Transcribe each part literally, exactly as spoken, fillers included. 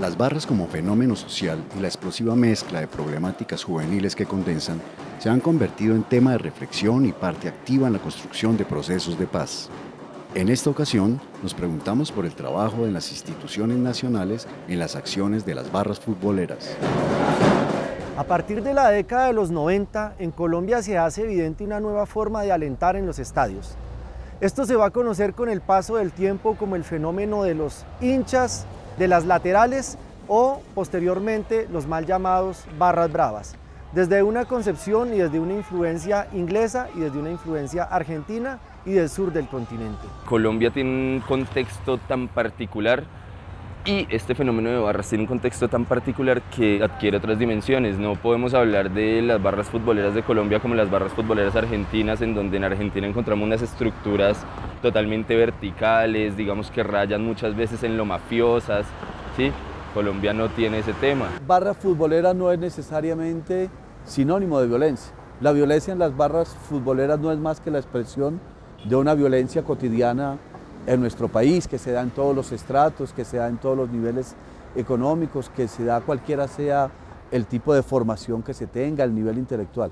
Las barras como fenómeno social y la explosiva mezcla de problemáticas juveniles que condensan se han convertido en tema de reflexión y parte activa en la construcción de procesos de paz. En esta ocasión, nos preguntamos por el trabajo de las instituciones nacionales en las acciones de las barras futboleras. A partir de la década de los noventa, en Colombia se hace evidente una nueva forma de alentar en los estadios. Esto se va a conocer con el paso del tiempo como el fenómeno de los hinchas de las laterales o, posteriormente, los mal llamados barras bravas. Desde una concepción y desde una influencia inglesa y desde una influencia argentina y del sur del continente. Colombia tiene un contexto tan particular y este fenómeno de barras tiene un contexto tan particular que adquiere otras dimensiones. No podemos hablar de las barras futboleras de Colombia como las barras futboleras argentinas, en donde en Argentina encontramos unas estructuras totalmente verticales, digamos que rayan muchas veces en lo mafiosas, ¿sí? Colombia no tiene ese tema. Barra futbolera no es necesariamente sinónimo de violencia. La violencia en las barras futboleras no es más que la expresión de una violencia cotidiana en nuestro país, que se da en todos los estratos, que se da en todos los niveles económicos, que se da cualquiera sea el tipo de formación que se tenga, el nivel intelectual.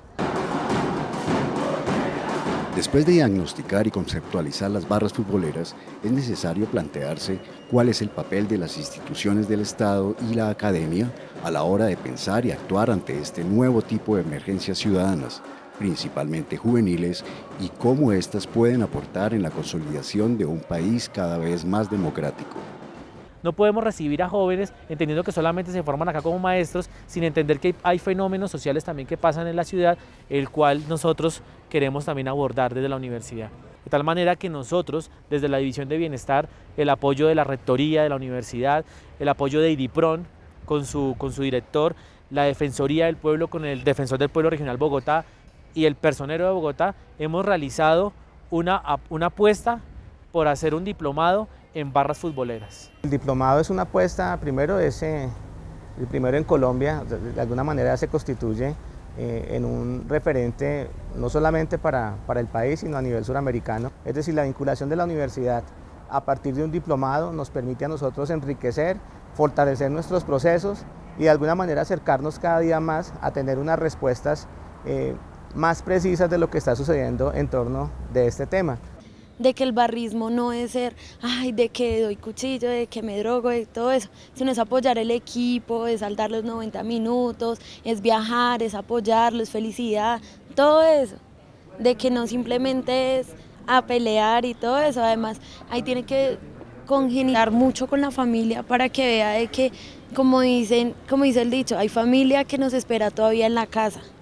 Después de diagnosticar y conceptualizar las barras futboleras, es necesario plantearse cuál es el papel de las instituciones del Estado y la academia a la hora de pensar y actuar ante este nuevo tipo de emergencias ciudadanas, principalmente juveniles, y cómo éstas pueden aportar en la consolidación de un país cada vez más democrático. No podemos recibir a jóvenes entendiendo que solamente se forman acá como maestros, sin entender que hay fenómenos sociales también que pasan en la ciudad, el cual nosotros queremos también abordar desde la universidad. De tal manera que nosotros, desde la División de Bienestar, el apoyo de la Rectoría de la Universidad, el apoyo de IDIPRON con su, con su director, la Defensoría del Pueblo con el Defensor del Pueblo Regional Bogotá y el Personero de Bogotá, hemos realizado una, una apuesta por hacer un diplomado en barras futboleras. El diplomado es una apuesta, primero es eh, el primero en Colombia, de, de alguna manera se constituye eh, en un referente no solamente para, para el país, sino a nivel suramericano. Es decir, la vinculación de la universidad a partir de un diplomado nos permite a nosotros enriquecer, fortalecer nuestros procesos y de alguna manera acercarnos cada día más a tener unas respuestas eh, más precisas de lo que está sucediendo en torno de este tema. De que el barrismo no es ser, ay, de que doy cuchillo, de que me drogo, de todo eso, sino es apoyar el equipo, es saltar los noventa minutos, es viajar, es apoyarlo, es felicidad, todo eso. De que no simplemente es a pelear y todo eso, además ahí tiene que congeniar mucho con la familia para que vea de que, como dicen, como dice el dicho, hay familia que nos espera todavía en la casa.